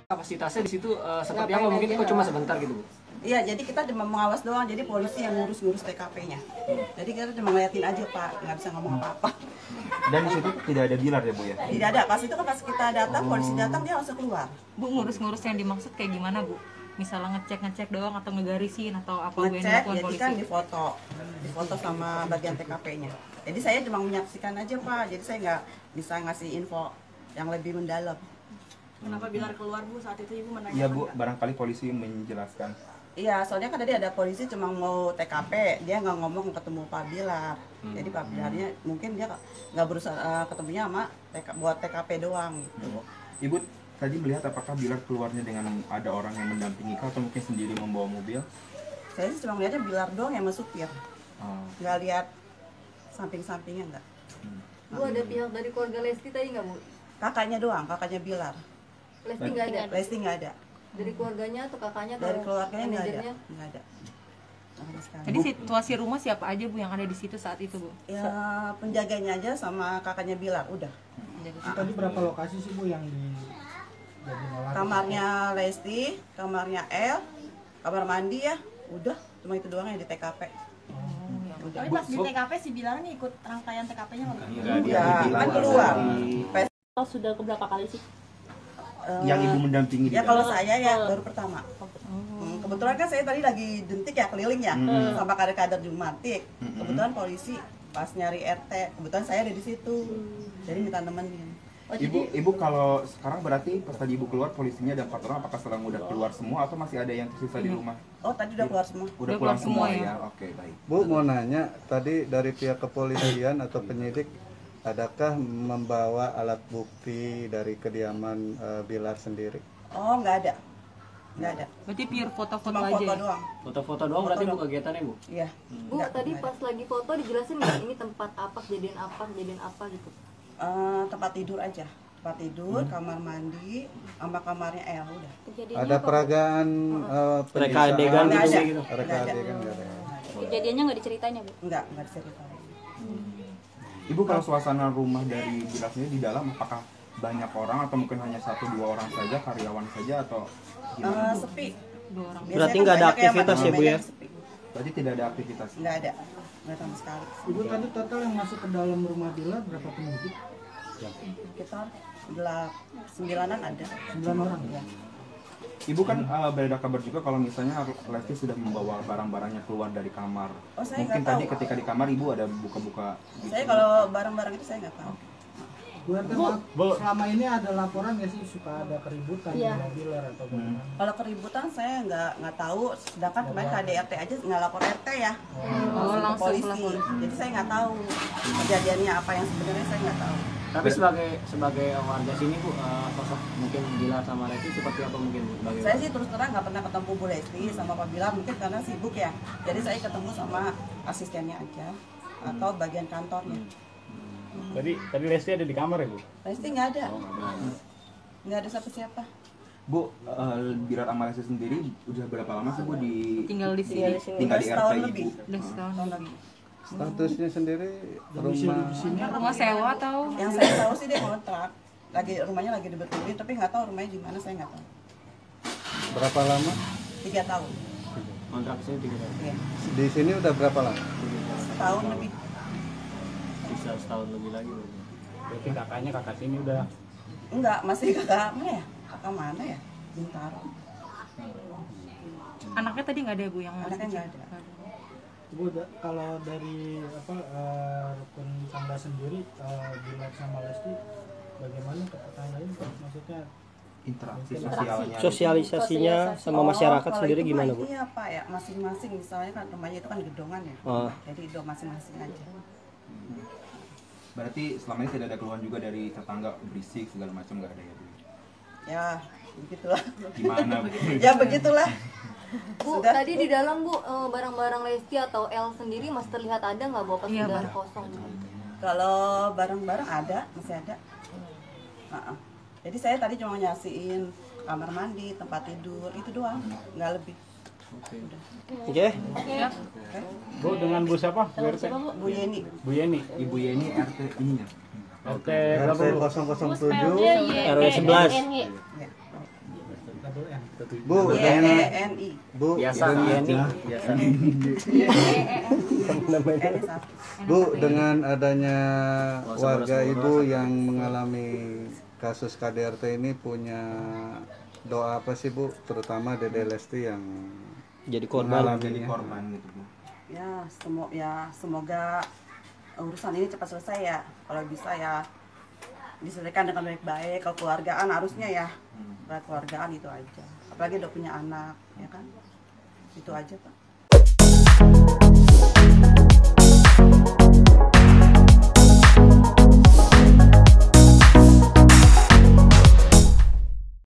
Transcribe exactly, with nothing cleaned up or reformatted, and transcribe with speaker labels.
Speaker 1: Kapasitasnya di situ uh, seperti apa? Mungkin kok cuma sebentar gitu, Bu?
Speaker 2: Iya, jadi kita cuma mengawas doang, jadi polisi yang ngurus-ngurus T K P-nya. Jadi kita cuma ngeliatin aja, Pak, nggak bisa ngomong apa-apa.
Speaker 3: Dan di situ tidak ada Bilar ya, Bu ya?
Speaker 2: Tidak ada, pas itu kan pas kita datang, polisi datang dia langsung keluar.
Speaker 4: Bu, ngurus-ngurus yang dimaksud kayak gimana, Bu? Misalnya ngecek-ngecek doang atau ngegarisin atau apa?
Speaker 2: Ngecek, jadi kan difoto, difoto sama bagian T K P-nya. Jadi saya cuma menyaksikan aja, Pak, jadi saya nggak bisa ngasih info yang lebih mendalam.
Speaker 5: Kenapa Bilar keluar, Bu? Saat itu Ibu menanyakan?
Speaker 3: Iya, Bu, barangkali polisi menjelaskan.
Speaker 2: Iya, soalnya kan tadi ada polisi cuma mau T K P, dia nggak ngomong ketemu Pak Bilar. Hmm. Jadi Pak Bilarnya mungkin dia nggak berusaha uh, ketemunya sama T K, buat T K P doang gitu.
Speaker 3: Hmm. Ibu tadi melihat apakah Bilar keluarnya dengan ada orang yang mendampingi atau mungkin sendiri membawa mobil?
Speaker 2: Saya sih cuma melihatnya Bilar doang yang masuk supir.
Speaker 3: Oh.
Speaker 2: Nggak lihat samping-sampingnya nggak.
Speaker 6: Hmm. Bu, ada pihak dari keluarga Lesti tadi nggak, Bu?
Speaker 2: Kakaknya doang, kakaknya Bilar.
Speaker 6: Lesti nggak ada?
Speaker 2: Lesti nggak ada.
Speaker 6: Dari keluarganya atau kakaknya atau
Speaker 2: dari keluarganya nggak ada, nggak ada.
Speaker 4: Jadi situasi rumah siapa aja, Bu, yang ada di situ saat itu, Bu?
Speaker 2: Ya penjaganya aja sama kakaknya Bilar, udah.
Speaker 7: Ah. Tadi berapa lokasi sih, Bu, yang di
Speaker 2: kamarnya Lesti, kamarnya El, kamar mandi ya, udah cuma itu doang yang di T K P.
Speaker 5: Oh, tapi pas di T K P si Bilar nih ikut rangkaian T K P-nya nggak?
Speaker 2: Iya, kan keluar.
Speaker 5: Sudah keberapa kali sih?
Speaker 3: Yang Ibu mendampingi
Speaker 2: ya kalau saya ya baru pertama. Hmm, kebetulan kan saya tadi lagi dentik ya keliling ya hmm. sama kader-kader Jumatik. Kebetulan polisi pas nyari R T, kebetulan saya ada di situ. Jadi minta nemenin.
Speaker 3: Oh, Ibu, Ibu kalau sekarang berarti pas tadi Ibu keluar polisinya ada empat orang, apakah sekarang udah keluar semua atau masih ada yang tersisa di rumah?
Speaker 2: Oh tadi udah keluar semua.
Speaker 3: Udah, udah pulang semua, semua ya? Oke, baik.
Speaker 8: Bu mau nanya, tadi dari pihak kepolisian atau penyidik adakah membawa alat bukti dari kediaman uh, Bilar sendiri?
Speaker 2: Oh, nggak ada. Nggak ada.
Speaker 4: Berarti pure foto-foto
Speaker 2: aja
Speaker 4: foto
Speaker 2: ya? doang.
Speaker 1: Foto-foto doang foto berarti doang. Bu kegiatannya, Bu?
Speaker 2: Iya.
Speaker 6: Bu, nggak, tadi pas ada. Lagi foto dijelasin nggak ini tempat apa, kejadian apa, kejadian apa gitu?
Speaker 2: Uh, tempat tidur aja. Tempat tidur, hmm. kamar mandi, sama kamarnya El udah.
Speaker 8: Ada peragaan uh,
Speaker 1: reka adegan gitu?
Speaker 8: Reka adegan nggak ada.
Speaker 5: Kejadiannya nggak diceritain ya, Bu?
Speaker 2: Nggak, nggak diceritain.
Speaker 3: Hmm. Ibu kalau suasana rumah dari Bilar sendiri di dalam apakah banyak orang atau mungkin hanya satu dua orang saja, karyawan saja atau gimana?
Speaker 2: Uh, sepi.
Speaker 4: Dua orang.
Speaker 1: Berarti nggak ada aktivitas ya, Bu ya?
Speaker 3: Berarti tidak ada aktivitas?
Speaker 2: Nggak ada, nggak sama sekali.
Speaker 7: Ibu tadi total yang masuk ke dalam rumah Bilar berapa penyidik?
Speaker 2: Kita gelap sembilanan ada.
Speaker 7: Sembilan orang ya.
Speaker 3: Ibu kan uh, beredar kabar juga kalau misalnya Lesti sudah membawa barang-barangnya keluar dari kamar.
Speaker 2: Oh, saya
Speaker 3: mungkin
Speaker 2: tahu.
Speaker 3: Tadi ketika di kamar Ibu ada buka-buka. Gitu.
Speaker 2: Saya kalau barang-barang itu saya nggak tahu.
Speaker 7: Bu, Bu, Bu, selama ini ada laporan nggak sih suka ada keributan di
Speaker 5: ya.
Speaker 7: Bilar atau bagaimana?
Speaker 2: Hmm. Kalau keributan saya nggak nggak tahu. Sedangkan kemarin K D R T aja nggak lapor R T ya.
Speaker 4: Oh, langsung
Speaker 2: polisi. polisi. Jadi saya nggak tahu kejadiannya apa yang sebenarnya saya nggak tahu.
Speaker 1: Tapi sebagai sebagai warga sini, Bu, uh, sosok mungkin Bilar sama Lesti seperti apa mungkin? Bagaimana?
Speaker 2: Saya sih terus terang nggak pernah ketemu Bu Lesti sama Pak Bilar, mungkin karena sibuk ya. Jadi saya ketemu sama asistennya aja atau bagian kantornya.
Speaker 9: Hmm. Tadi tadi Lesti ada di kamar ya, Bu?
Speaker 2: Lesti nggak ada.
Speaker 9: Oh, nggak ada.
Speaker 2: Nggak ada siapa-siapa.
Speaker 3: Bu, uh, Bilar sama Lesti sendiri udah berapa lama sih Bu di
Speaker 4: tinggal di sini?
Speaker 3: Tinggal di R T Ibu.
Speaker 4: Udah setahun lebih.
Speaker 8: Statusnya sendiri rumah
Speaker 4: rumah sewa atau?
Speaker 2: Yang saya tahu sih dia kontrak. Lagi rumahnya lagi dibetulin, tapi nggak tahu rumahnya di mana, saya nggak tahu.
Speaker 8: Berapa lama?
Speaker 2: Tiga tahun.
Speaker 1: Kontrak sini tiga tahun.
Speaker 2: Iya.
Speaker 8: Di sini udah berapa lama?
Speaker 2: Setahun lebih.
Speaker 1: Bisa setahun lebih lagi.
Speaker 9: Berarti kakaknya kakak sini udah?
Speaker 2: Enggak, masih kakak mana ya? Kakak mana ya? Bintaro.
Speaker 4: Anaknya tadi nggak ada, Bu, yang
Speaker 2: anaknya nggak ada.
Speaker 7: Bu, kalau dari apa uh, rukun tangga sendiri uh, Bilar sama Lesti bagaimana ke tetangga ini, maksudnya
Speaker 3: interaksi sosialnya,
Speaker 1: sosialisasinya sama masyarakat
Speaker 2: oh,
Speaker 1: sendiri gimana, Bu?
Speaker 2: Iya Pak ya, masing-masing misalnya kan rumahnya itu kan gedongan ya,
Speaker 1: oh.
Speaker 2: Jadi itu masing-masing aja.
Speaker 3: Hmm. Berarti selama ini tidak ada keluhan juga dari tetangga berisik segala macam, nggak ada ya, Bu?
Speaker 2: Ya begitulah.
Speaker 3: Gimana, Bu?
Speaker 2: Ya begitulah.
Speaker 6: Bu, sudah, tadi Bu. Di dalam, Bu, barang-barang Lesti atau El sendiri masih terlihat ada nggak, Bu? Pas iya, sudah barang. Kosong?
Speaker 2: Kalau barang-barang ada, masih ada. Uh -uh. Jadi saya tadi cuma nyasiin kamar mandi, tempat tidur, itu doang, nggak lebih.
Speaker 1: Oke. Okay.
Speaker 4: Okay.
Speaker 9: Okay. Bu, dengan Bu siapa? Bu R T?
Speaker 2: Bu Yeni.
Speaker 9: Bu Yeni.
Speaker 3: Ibu Yeni R T ininya.
Speaker 9: R T nol nol tujuh
Speaker 1: R W sebelas.
Speaker 7: double N.
Speaker 8: Bu,
Speaker 2: Y
Speaker 8: dengan
Speaker 2: E N I.
Speaker 8: Bu,
Speaker 1: Biasa
Speaker 8: dengan-
Speaker 1: Yeni. Biasa.
Speaker 2: Eni satu.
Speaker 8: Bu, dengan adanya
Speaker 1: Boros,
Speaker 8: warga
Speaker 1: boros,
Speaker 8: ibu
Speaker 1: boros.
Speaker 8: yang mengalami kasus K D R T ini punya doa apa sih Bu, terutama Dede Lesti yang
Speaker 10: Jadi korban.
Speaker 3: Jadi korban gitu Bu.
Speaker 2: Ya, semo ya semoga urusan ini cepat selesai ya. Kalau bisa ya diselesaikan dengan baik-baik. Kalau keluargaan harusnya ya, hmm. keluargaan itu aja. Apalagi udah punya anak, ya kan? Itu aja Pak.